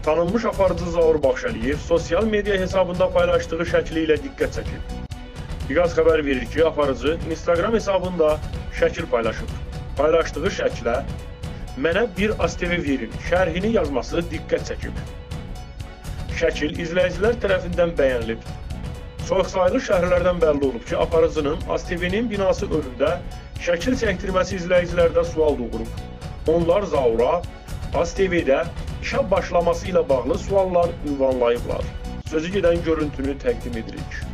Tanınmış aparıcı Zaur Baxşəliyev sosial media hesabında paylaşdığı şəkli ilə diqqət çəkib. Biqaz xəbər verir ki, aparıcı Instagram hesabında şəkil paylaşıb. Paylaşdığı şəklə "Mənə bir ASTV verin" şərhini yazması diqqət çəkib. Şəkil izləyicilər tərəfindən bəyənilib. Çoxsaylı şəhərlərdən bəlli olub ki, aparıcının ASTV-nin binası önündə şəkil çəkdirməsi izləyicilərdə sual doğurub. Onlar Zaura ASTV-də işə başlaması ilə bağlı suallar ünvanlayıblar. Sözü gedən görüntünü təqdim edirik.